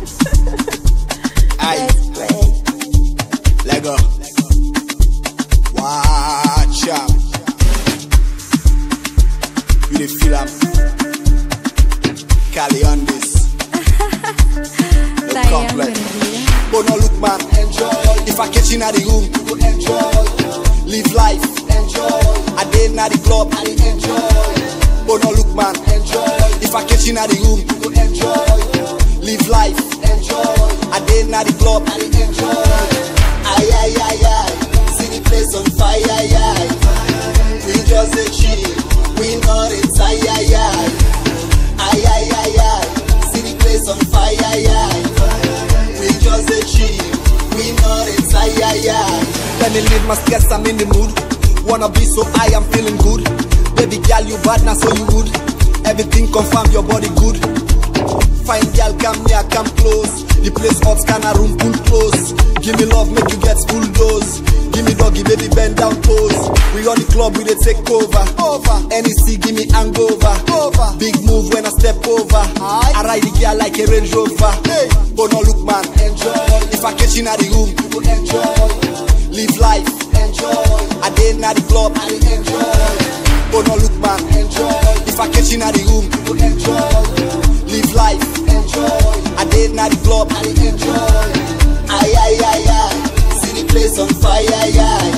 Aye. Lego. Watch out. You dey feel am? Kaley on this. The complex. But no look, man, enjoy. If I catch you in the room, you go enjoy. Live life, enjoy. I dey in the club, I dey enjoy. But no look, man, enjoy. If I catch you in the room, you go enjoy. Live life, enjoy. I dey in the club, I dey enjoy. Aye, aye, aye, aye. See the place on fire, aye, aye. We just a chill, we not inside, aye, aye. Aye, aye, aye, aye. See the place on fire, aye, aye. We just a chill, we not inside, aye, aye. Let me leave my stress, I'm in the mood. Wanna be so high, I'm feeling good. Baby girl, you bad, now so you would. Everything confirm, your body good. Fine girl, come near, come close. The place hot, scan a room, pull close. Give me love, make you get full dose. Give me doggy, baby, bend down, pose. We on the club, we dey take over. NEC, give me hangover. Big move when I step over. I ride the girl like a Range Rover. But no look, man, enjoy. If I catch you in the room, you go enjoy. Live life, enjoy. I dey in the club, I dey enjoy. But no look, man, enjoy. If I catch you in the room, you go enjoy. Live life, enjoy. I dey in the club, I dey enjoy. Aye, aye, aye, aye. See the place on fire, aye, aye.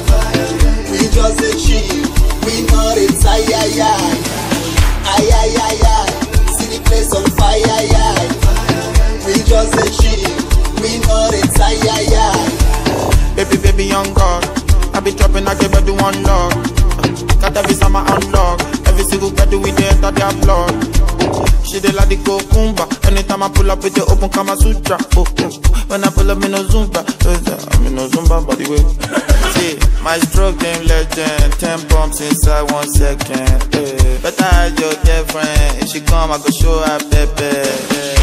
We just a chill, we not inside, aye, aye. Aye, aye, aye, aye. See the place on fire, aye, aye. We just a chill, we not inside, aye, aye. Baby, baby, young God, I be dropping like everybody one love. Got every summer unlock. Every single girl we there that they applaud. She dey like the cucumber. Anytime I pull up with the open Kama Sutra. When I pull up, me no Zumba. I mean no Zumba, by the way. See, my stroke game legend. 10 bumps inside 1 second. Better hide your girlfriend. If she come, I go show her baby.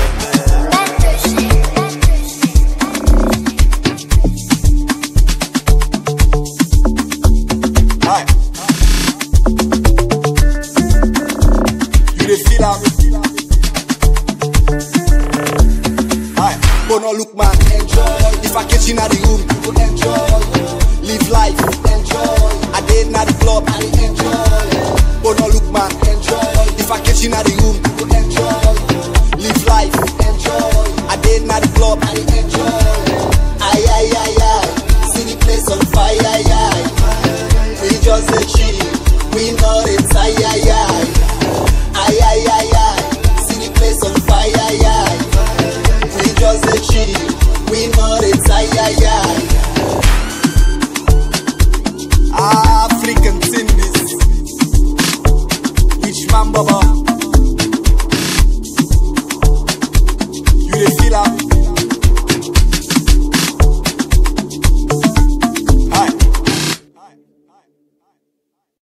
Feel am. Aye, but no look, man, enjoy. If I catch you in the room, you go enjoy. Live life, enjoy. I dey in the club, I dey enjoy. But no look, man, enjoy. If I catch you in the room, you go enjoy. Live life, enjoy. I dey in the club, I dey enjoy. Aye, aye, aye, aye. See the place on fire, aye, aye. We just a chill, we not inside, aye, aye. Aye, aye, aye, aye. See the place on fire, aye, aye. We just a chill, we not inside, aye, aye. African Indies. Which man, baba? You dey feel am?